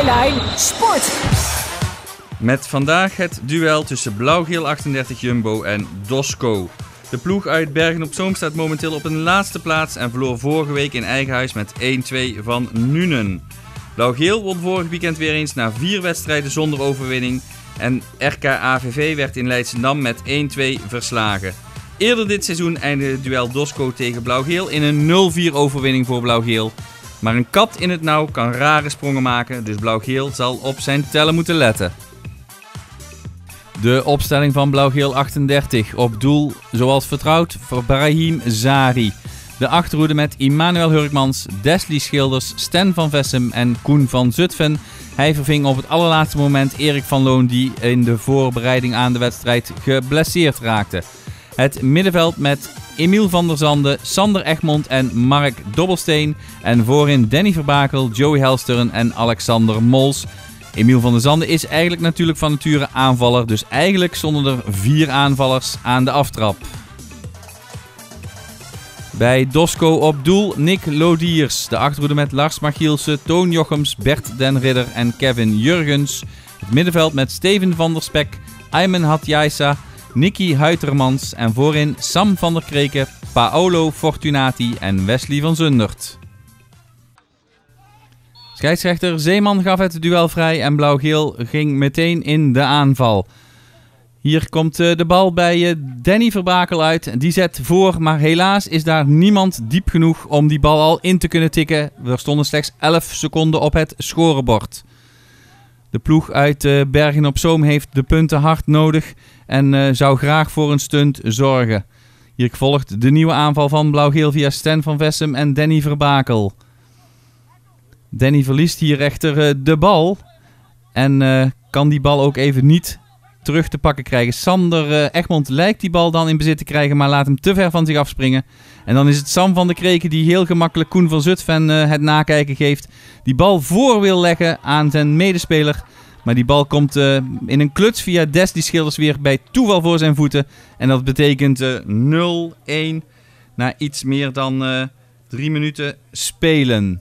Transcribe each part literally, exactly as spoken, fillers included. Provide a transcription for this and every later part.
Zijlijn Sport. Met vandaag het duel tussen Blauw-Geel achtendertig Jumbo en Dosco. De ploeg uit Bergen-op-Zoom staat momenteel op een laatste plaats en verloor vorige week in eigen huis met één twee van Nuenen. Blauw-Geel won vorig weekend weer eens na vier wedstrijden zonder overwinning en R K A V V werd in Leidschendam met één twee verslagen. Eerder dit seizoen eindigde het duel Dosco tegen Blauw-Geel in een nul vier overwinning voor Blauw-Geel. Maar een kat in het nauw kan rare sprongen maken, dus Blauw-Geel zal op zijn tellen moeten letten. De opstelling van Blauw-Geel achtendertig. Op doel, zoals vertrouwd, voor Brahim Zari. De achterhoede met Immanuel Hurkmans, Deslie Schilders, Sten van Vessem en Koen van Zutphen. Hij verving op het allerlaatste moment Erik van Loon, die in de voorbereiding aan de wedstrijd geblesseerd raakte. Het middenveld met Emiel van der Zande, Sander Egmond en Mark Dobbelsteen. En voorin Danny Verbakel, Joey Helsteren en Alexander Mols. Emiel van der Zande is eigenlijk natuurlijk van nature aanvaller, dus eigenlijk stonden er vier aanvallers aan de aftrap. Bij Dosco op doel Nick Lodiers. De achterhoede met Lars Machielsen, Toon Jochems, Bert den Ridder en Kevin Jurgens. Het middenveld met Steven van der Spek, Ayman Hatjaisa, Nicky Huitermans en voorin Sam van der Kreken, Paolo Fortunati en Wesley van Zundert. Scheidsrechter Zeeman gaf het duel vrij en Blauw-Geel ging meteen in de aanval. Hier komt de bal bij Danny Verbakel uit. Die zet voor, maar helaas is daar niemand diep genoeg om die bal al in te kunnen tikken. Er stonden slechts elf seconden op het scorebord. De ploeg uit Bergen-op-Zoom heeft de punten hard nodig en uh, zou graag voor een stunt zorgen. Hier volgt de nieuwe aanval van Blauw-Geel via Sten van Vessem en Danny Verbakel. Danny verliest hier echter uh, de bal en uh, kan die bal ook even niet terug te pakken krijgen. Sander uh, Egmond lijkt die bal dan in bezit te krijgen, maar laat hem te ver van zich afspringen. En dan is het Sam van der Kreken die heel gemakkelijk Koen van Zutphen uh, het nakijken geeft. Die bal voor wil leggen aan zijn medespeler. Maar die bal komt uh, in een kluts via Deslie Schilders weer bij toeval voor zijn voeten. En dat betekent uh, nul een na iets meer dan uh, drie minuten spelen.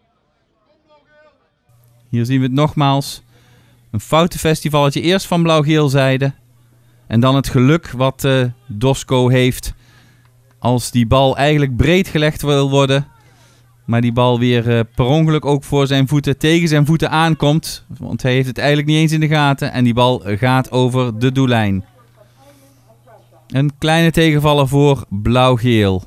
Hier zien we het nogmaals. Een foutenfestivalletje eerst van Blauw-Geel zijde. En dan het geluk wat uh, Dosco heeft. Als die bal eigenlijk breed gelegd wil worden. Maar die bal weer uh, per ongeluk ook voor zijn voeten, tegen zijn voeten aankomt. Want hij heeft het eigenlijk niet eens in de gaten. En die bal gaat over de doellijn. Een kleine tegenvaller voor Blauw-Geel.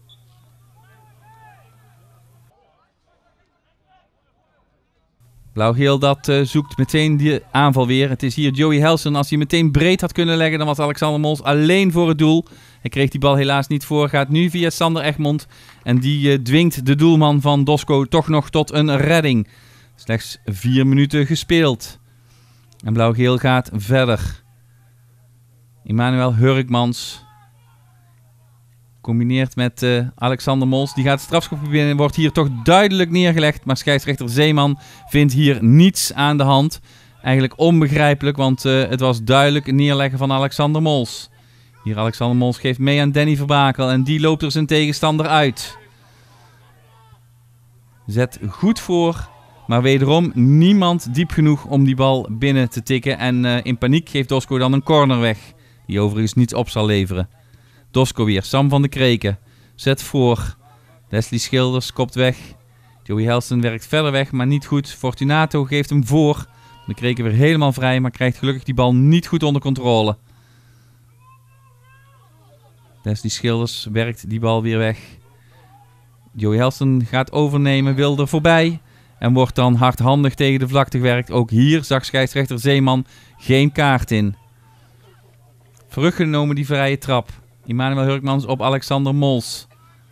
Blauw-Geel dat uh, zoekt meteen die aanval weer. Het is hier Joey Helsen. Als hij meteen breed had kunnen leggen, dan was Alexander Mols alleen voor het doel. Hij kreeg die bal helaas niet voor. Gaat nu via Sander Egmond. En die uh, dwingt de doelman van Dosco toch nog tot een redding. Slechts vier minuten gespeeld. En Blauw-Geel gaat verder. Immanuel Hurkmans combineert met uh, Alexander Mols. Die gaat het strafschopgebied binnen en wordt hier toch duidelijk neergelegd. Maar scheidsrechter Zeeman vindt hier niets aan de hand. Eigenlijk onbegrijpelijk, want uh, het was duidelijk neerleggen van Alexander Mols. Hier Alexander Mols geeft mee aan Danny Verbakel en die loopt er zijn tegenstander uit. Zet goed voor, maar wederom niemand diep genoeg om die bal binnen te tikken. En uh, in paniek geeft Dosco dan een corner weg, die overigens niets op zal leveren. Dosco weer, Sam van der Kreken zet voor. Deslie Schilders kopt weg. Joey Helsten werkt verder weg, maar niet goed. Fortunato geeft hem voor. De Kreken weer helemaal vrij, maar krijgt gelukkig die bal niet goed onder controle. Deslie Schilders werkt die bal weer weg. Joey Helsten gaat overnemen, wil er voorbij. En wordt dan hardhandig tegen de vlakte gewerkt. Ook hier zag scheidsrechter Zeeman geen kaart in. Teruggenomen die vrije trap. Immanuel Hurkmans op Alexander Mols.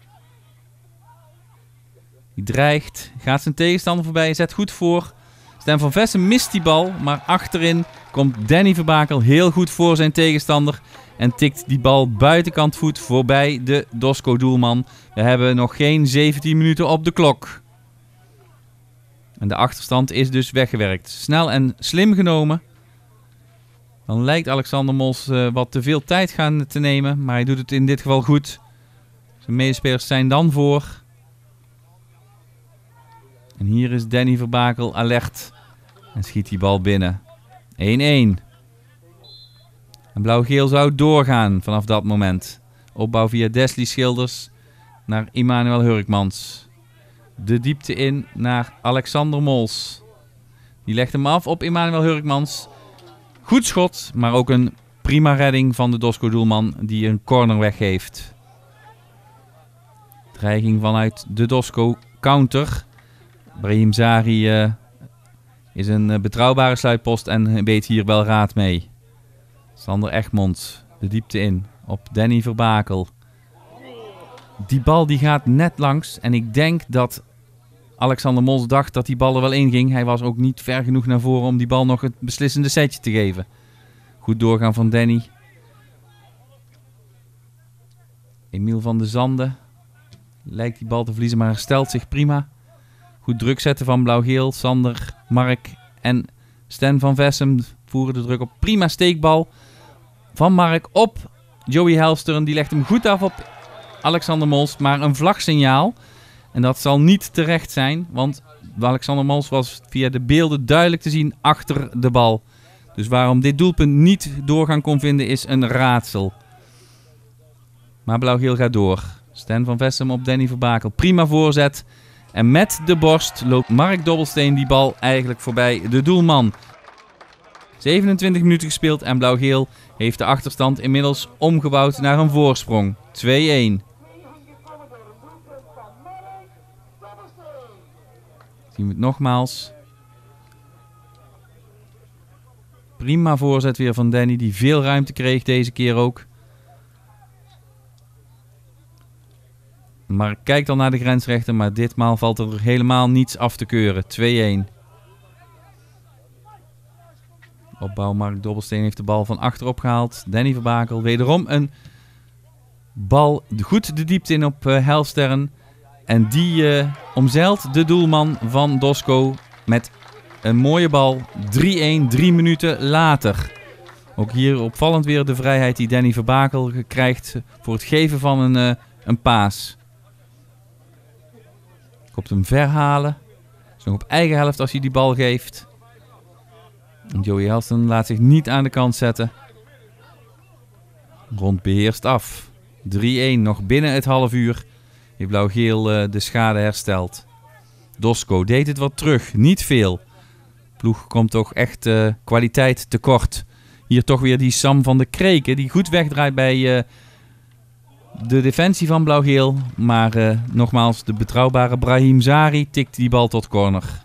Die dreigt, gaat zijn tegenstander voorbij, zet goed voor. Sten van Vessem mist die bal, maar achterin komt Danny Verbakel heel goed voor zijn tegenstander. En tikt die bal buitenkant voet voorbij de Dosco-doelman. We hebben nog geen zeventien minuten op de klok. En de achterstand is dus weggewerkt. Snel en slim genomen. Dan lijkt Alexander Mols uh, wat te veel tijd gaan te nemen. Maar hij doet het in dit geval goed. Zijn medespelers zijn dan voor. En hier is Danny Verbakel alert. En schiet die bal binnen. één-één. En blauw-geel zou doorgaan vanaf dat moment. Opbouw via Desley Schilders naar Immanuel Hurkmans. De diepte in naar Alexander Mols. Die legt hem af op Immanuel Hurkmans. Goed schot, maar ook een prima redding van de Dosco-doelman die een corner weggeeft. Dreiging vanuit de Dosco counter. Brahim Zari uh, is een uh, betrouwbare sluitpost en weet hier wel raad mee. Sander Egmond de diepte in op Danny Verbakel. Die bal die gaat net langs en ik denk dat Alexander Mols dacht dat die bal er wel in ging. Hij was ook niet ver genoeg naar voren om die bal nog het beslissende setje te geven. Goed doorgaan van Danny. Emiel van de Zanden lijkt die bal te verliezen, maar herstelt zich prima. Goed druk zetten van blauw-geel. Sander, Mark en Stan van Vessem voeren de druk op. Prima steekbal van Mark op Joey Helsteren. Die legt hem goed af op Alexander Mols, maar een vlagsignaal. En dat zal niet terecht zijn, want Alexander Mols was via de beelden duidelijk te zien achter de bal. Dus waarom dit doelpunt niet doorgaan kon vinden is een raadsel. Maar blauw-geel gaat door. Stan van Vessem op Danny Verbakel. Prima voorzet. En met de borst loopt Mark Dobbelsteen die bal eigenlijk voorbij de doelman. zevenentwintig minuten gespeeld en blauw-geel heeft de achterstand inmiddels omgebouwd naar een voorsprong. twee-één. Zien we het nogmaals. Prima voorzet weer van Danny, die veel ruimte kreeg deze keer ook. Maar kijkt al naar de grensrechter, maar ditmaal valt er helemaal niets af te keuren. twee-één. Opbouw, Mark Dobbelsteen heeft de bal van achterop gehaald. Danny Verbakel, wederom een bal goed de diepte in op uh, Helsteren. En die uh, omzeilt de doelman van Dosco met een mooie bal. drie-één, drie minuten later. Ook hier opvallend weer de vrijheid die Danny Verbakel krijgt voor het geven van een, uh, een paas. Komt hem verhalen. Is nog op eigen helft als hij die bal geeft. En Joey Helsteren laat zich niet aan de kant zetten. Rond beheerst af. drie-één, nog binnen het half uur. Heeft blauw-geel uh, de schade hersteld. Dosco deed het wat terug. Niet veel. Ploeg komt toch echt uh, kwaliteit tekort. Hier toch weer die Sam van de Kreken. Die goed wegdraait bij uh, de defensie van blauw-geel. Maar uh, nogmaals, de betrouwbare Brahim Zari tikt die bal tot corner.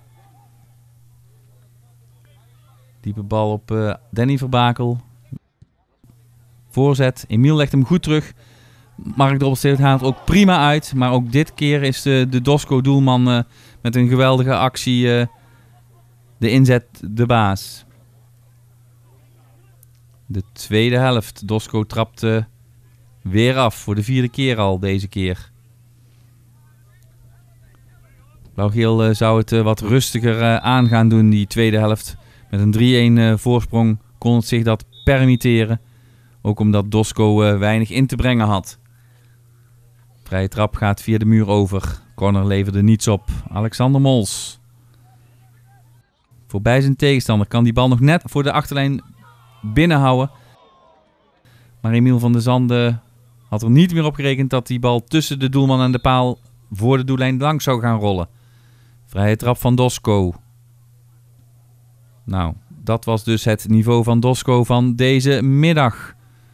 Diepe bal op uh, Danny Verbakel. Voorzet. Emiel legt hem goed terug. Mark Dobbelsteen haalt ook prima uit. Maar ook dit keer is de, de Dosco-doelman uh, met een geweldige actie uh, de inzet de baas. De tweede helft. Dosco trapt uh, weer af. Voor de vierde keer al deze keer. Blauw-geel uh, zou het uh, wat rustiger uh, aan gaan doen die tweede helft. Met een drie-één uh, voorsprong kon het zich dat permitteren. Ook omdat Dosco uh, weinig in te brengen had. Vrije trap gaat via de muur over. Corner leverde niets op. Alexander Mols. Voorbij zijn tegenstander. Kan die bal nog net voor de achterlijn binnenhouden. Maar Emiel van de Zanden had er niet meer op gerekend dat die bal tussen de doelman en de paal voor de doellijn langs zou gaan rollen. Vrije trap van Dosco. Nou, dat was dus het niveau van Dosco van deze middag.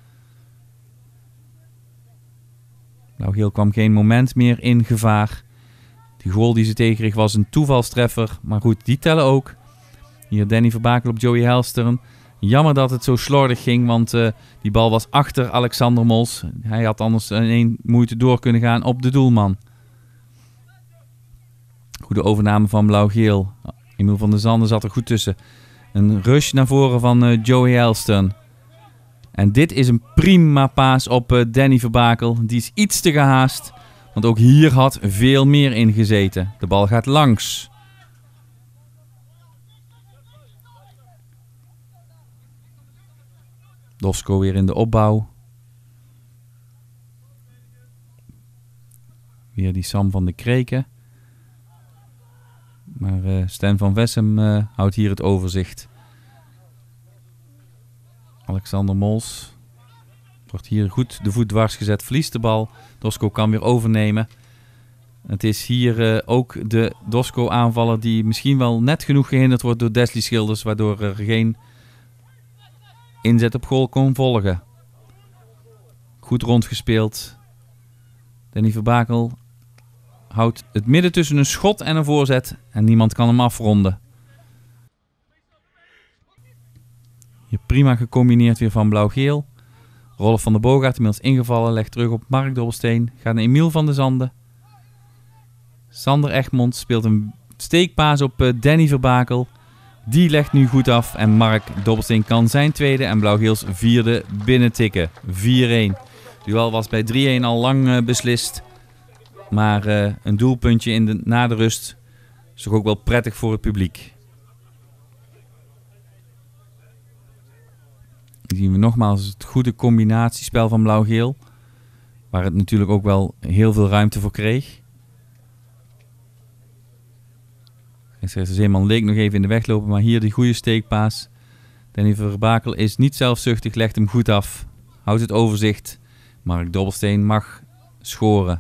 Blauw-geel kwam geen moment meer in gevaar. Die goal die ze tegenkreeg was een toevalstreffer. Maar goed, die tellen ook. Hier Danny Verbakel op Joey Helsteren. Jammer dat het zo slordig ging, want uh, die bal was achter Alexander Mols. Hij had anders in één moeite door kunnen gaan op de doelman. Goede overname van blauw-geel. Emiel van der Zanden zat er goed tussen. Een rush naar voren van uh, Joey Helsteren. En dit is een prima paas op uh, Danny Verbakel. Die is iets te gehaast. Want ook hier had veel meer in gezeten. De bal gaat langs. Dosco weer in de opbouw. Weer die Sam van de Kreken. Maar uh, Stan van Vessem uh, houdt hier het overzicht. Alexander Mols wordt hier goed de voet dwars gezet, verliest de bal. Dosko kan weer overnemen. Het is hier uh, ook de Dosko aanvaller die misschien wel net genoeg gehinderd wordt door Desley Schilders, waardoor er geen inzet op goal kon volgen. Goed rondgespeeld. Danny Verbakel houdt het midden tussen een schot en een voorzet en niemand kan hem afronden. Hier prima gecombineerd weer van blauw-geel. Rolf van der Boogaard inmiddels ingevallen, legt terug op Mark Dobbelsteen. Gaat naar Emiel van de Zanden. Sander Egmond speelt een steekpaas op uh, Danny Verbakel. Die legt nu goed af en Mark Dobbelsteen kan zijn tweede en blauw-geels vierde binnentikken. vier-een. Duel was bij drie-een al lang uh, beslist. Maar uh, een doelpuntje in de, na de rust is toch ook wel prettig voor het publiek. Hier zien we nogmaals het goede combinatiespel van blauw-geel. Waar het natuurlijk ook wel heel veel ruimte voor kreeg. Zeeman leek nog even in de weg lopen, maar hier die goede steekpaas. Danny Verbakel is niet zelfzuchtig, legt hem goed af. Houdt het overzicht. Mark Dobbelsteen mag scoren.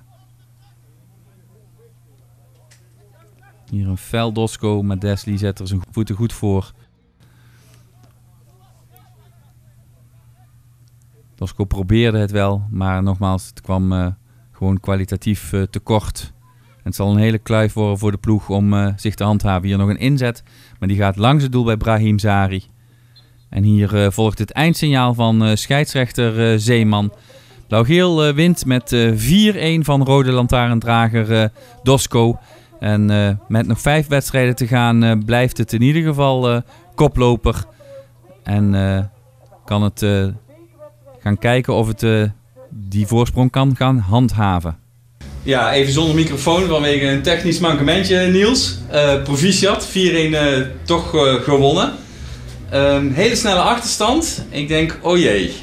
Hier een fel Dosko, maar Desley zet er zijn voeten goed voor. Dosko probeerde het wel, maar nogmaals, het kwam uh, gewoon kwalitatief uh, tekort. En het zal een hele kluif worden voor de ploeg om uh, zich te handhaven. Hier nog een inzet, maar die gaat langs het doel bij Brahim Zari. En hier uh, volgt het eindsignaal van uh, scheidsrechter uh, Zeeman. Blauw-geel uh, wint met uh, vier-een van rode lantaarndrager uh, Dosko. En uh, met nog vijf wedstrijden te gaan uh, blijft het in ieder geval uh, koploper. En uh, kan het uh, gaan kijken of het uh, die voorsprong kan gaan handhaven. Ja, even zonder microfoon vanwege een technisch mankementje, Niels. Uh, proficiat, vier-een uh, toch uh, gewonnen. Um, hele snelle achterstand. Ik denk, oh jee.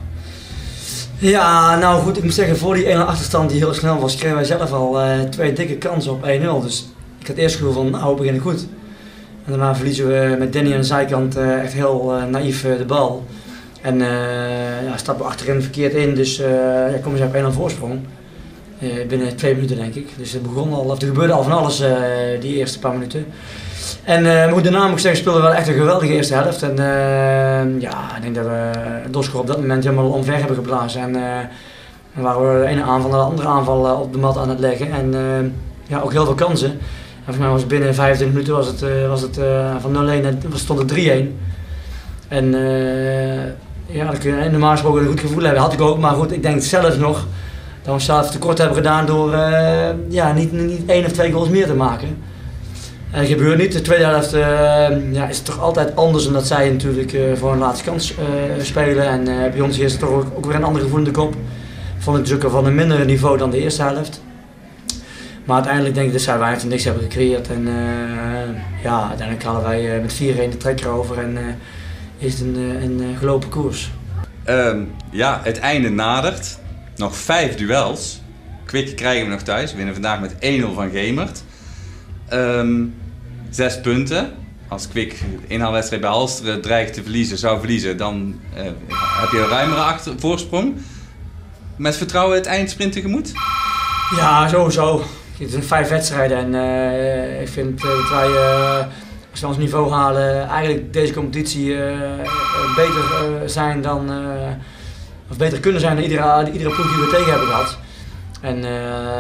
Ja, nou goed, ik moet zeggen, voor die ene achterstand die heel snel was, kregen wij zelf al uh, twee dikke kansen op één-nul. Dus ik had eerst het gevoel van, nou, we beginnen goed. En daarna verliezen we met Danny aan de zijkant uh, echt heel uh, naïef uh, de bal. En uh, ja, stappen we achterin verkeerd in, dus uh, ja, komen ze op één-nul voorsprong. Uh, binnen twee minuten denk ik. Dus er begon al, of er gebeurde al van alles uh, die eerste paar minuten. En uh, moet daarna moet ik zeggen, speelden we wel echt een geweldige eerste helft. En uh, ja, ik denk dat we Dosko op dat moment helemaal omver hebben geblazen. En uh, dan waren we de ene aanval naar de andere aanval uh, op de mat aan het leggen. En uh, ja, ook heel veel kansen. En volgens mij was het binnen vijfentwintig minuten was het, uh, was het uh, van nul-een en stond het drie-een. En uh, ja, dan kun je normaal gesproken een goed gevoel hebben. Had ik ook, maar goed, ik denk zelf nog dat we zelf tekort hebben gedaan door uh, ja, niet, niet één of twee goals meer te maken. En dat gebeurt niet. De tweede helft uh, ja, is het toch altijd anders omdat zij natuurlijk uh, voor een laatste kans uh, spelen. En uh, bij ons is het toch ook, ook weer een ander gevoel in de kop. Vond ik dus ook van een minder niveau dan de eerste helft. Maar uiteindelijk denk ik dat zij weinig niks hebben gecreëerd. En uh, ja, uiteindelijk halen wij uh, met vier-een de trekker over en uh, is het een, uh, een uh, gelopen koers. Um, ja, het einde nadert. Nog vijf duels. Kwik krijgen we nog thuis. We winnen vandaag met één-nul van Gemert. Um, zes punten. Als Kwik de inhaalwedstrijd bij Halsteren dreigt te verliezen, zou verliezen, dan uh, heb je een ruimere achter, voorsprong. Met vertrouwen het eindsprint tegemoet? Ja, sowieso. Het zijn vijf wedstrijden en uh, ik vind uh, dat wij, uh, als we ons niveau halen, eigenlijk deze competitie uh, beter uh, zijn dan, uh, of beter kunnen zijn dan iedere, iedere ploeg die we tegen hebben gehad. En uh,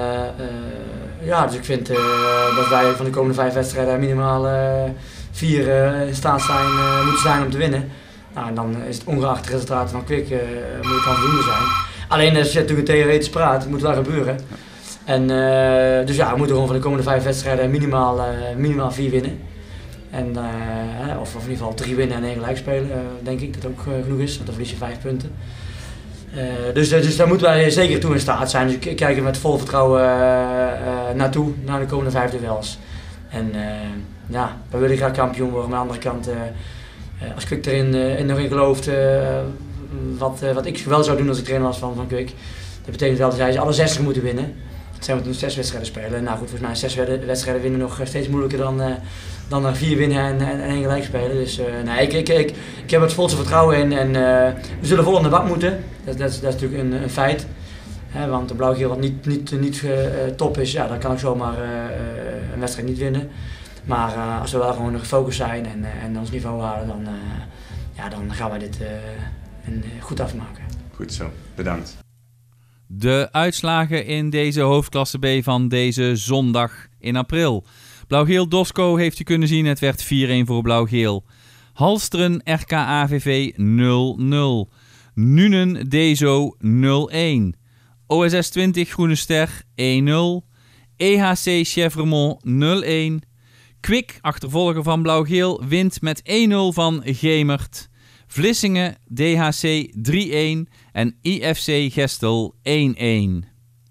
uh, ja, dus ik vind uh, dat wij van de komende vijf wedstrijden minimaal uh, vier uh, in staat zijn, uh, moeten zijn om te winnen. Nou, en dan is het ongeacht de resultaten van Kwik uh, moet het dan voldoende zijn. Alleen als je natuurlijk een theoretisch praat, het moet wel gebeuren. En, uh, dus ja, we moeten gewoon van de komende vijf wedstrijden minimaal, uh, minimaal vier winnen. En, uh, of, of in ieder geval drie winnen en één gelijk spelen, uh, denk ik dat ook uh, genoeg is, want dan verlies je vijf punten. Uh, dus, dus daar moeten wij zeker toe in staat zijn. Dus ik kijk er met vol vertrouwen uh, uh, naartoe, naar de komende vijf duels. En uh, ja, we willen graag kampioen worden, maar aan de andere kant, uh, uh, als Kwik erin uh, in nog in gelooft, uh, wat, uh, wat ik wel zou doen als ik trainer was van, van Kwik, dat betekent wel dat zij alle zestig moeten winnen. zijn we toen zes wedstrijden spelen. Nou goed, volgens mij zes wedstrijden winnen nog steeds moeilijker dan, uh, dan er vier winnen en, en, en één gelijk spelen. Dus uh, nee, ik, ik, ik, ik heb het volste vertrouwen in en uh, we zullen vol aan de bak moeten. Dat, dat, dat is natuurlijk een, een feit. He, want de blauw-geel wat niet, niet, niet uh, top is, ja, dan kan ik zomaar uh, uh, een wedstrijd niet winnen. Maar uh, als we wel gewoon gefocust zijn en, uh, en ons niveau halen, dan, uh, ja, dan gaan wij dit uh, een, goed afmaken. Goed zo, bedankt. De uitslagen in deze hoofdklasse B van deze zondag in april. Blauw-geel Dosco heeft u kunnen zien, het werd vier-een voor Blauw-geel. Halsteren R K A V V nul nul. Nuenen Dezo nul-een. O S S twintig Groene Ster één nul. E H C Chevremont nul-een. Kwik, achtervolger van Blauw-geel, wint met één nul van Gemert. Vlissingen D H C drie-een en I F C Gestel één-een.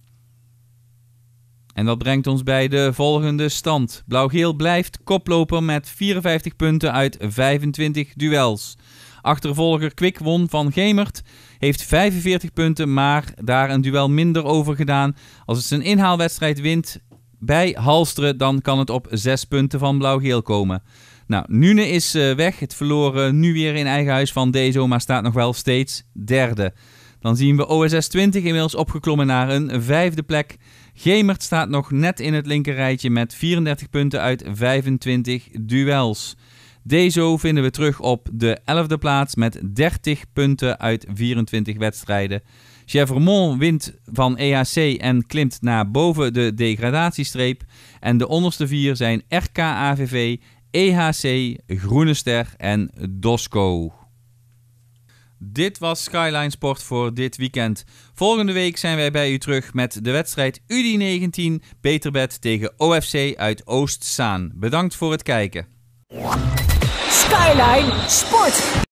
En dat brengt ons bij de volgende stand. Blauw-geel blijft koploper met vierenvijftig punten uit vijfentwintig duels. Achtervolger Kwik won van Gemert, heeft vijfenveertig punten, maar daar een duel minder over gedaan. Als het zijn inhaalwedstrijd wint bij Halsteren, dan kan het op zes punten van Blauw-geel komen. Nou, Nune is uh, weg. Het verloor uh, nu weer in eigen huis van Dezo, maar staat nog wel steeds derde. Dan zien we O S S twintig inmiddels opgeklommen naar een vijfde plek. Gemert staat nog net in het linkerrijtje met vierendertig punten uit vijfentwintig duels. Dezo vinden we terug op de elfde plaats met dertig punten uit vierentwintig wedstrijden. Chevremont wint van E H C en klimt naar boven de degradatiestreep. En de onderste vier zijn R K A V V, E H C, Groene Ster en Dosco. Dit was Skyline Sport voor dit weekend. Volgende week zijn wij bij u terug met de wedstrijd U D negentien Beterbed tegen O F C uit Oostzaan. Bedankt voor het kijken. Skyline Sport.